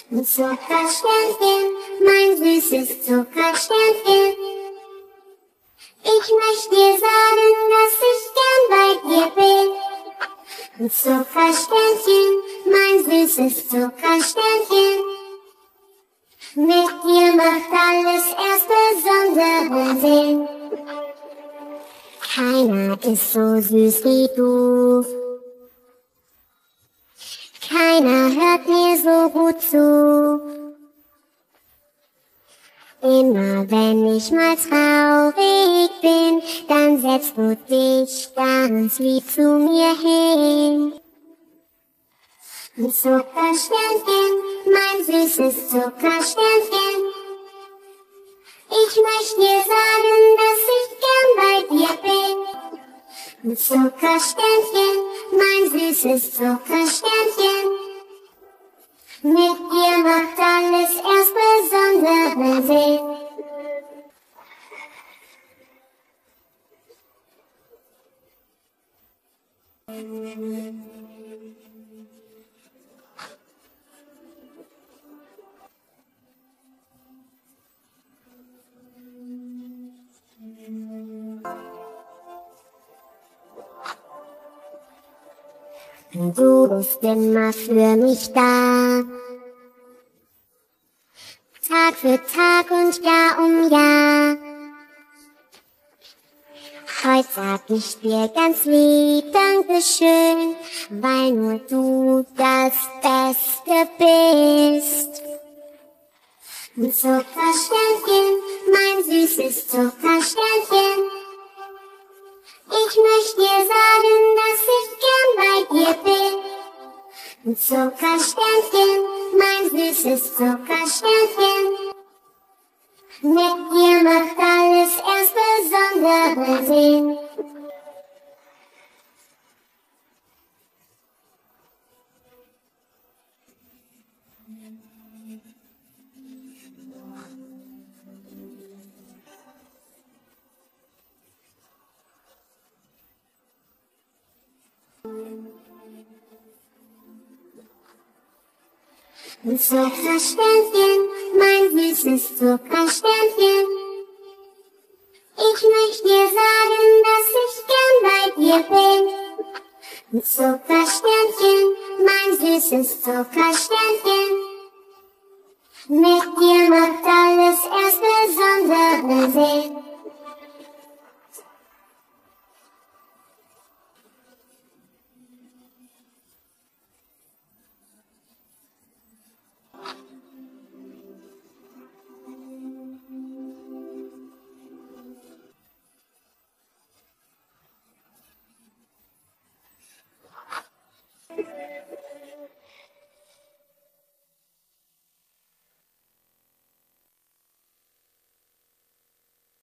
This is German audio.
Zuckersternchen, mein süßes Zuckersternchen. Ich möchte dir sagen, dass ich gern bei dir bin. Zuckersternchen, mein süßes Zuckersternchen. Mit dir macht alles erst besonderen Sinn. Keiner ist so süß wie du. Keiner hört mir so gut zu. Immer wenn ich mal traurig bin, dann setzt du dich ganz lieb zu mir hin. Zuckersternchen, mein süßes Zuckersternchen. Ich möchte dir sagen, dass ich gern bei dir bin. Zuckersternchen, mein süßes Zuckersternchen. Mit dir macht alles erst besonderen Sinn. Du bist immer für mich da, Tag für Tag und Jahr um Jahr. Heute sag ich dir ganz lieb Dankeschön, weil nur du das Beste bist. Zuckersternchen, mein süßes Zuckersternchen. Ich möchte dir sagen, dass ich gern bei dir bin. Zuckersternchen, mein süßes Zuckersternchen. Mit dir macht alles erst besonderen Sinn. Zuckersternchen, mein süßes Zuckersternchen. Ich möchte dir sagen, dass ich gern bei dir bin. Zuckersternchen, mein süßes Zuckersternchen. Mit dir macht alles erst besonderen Sinn.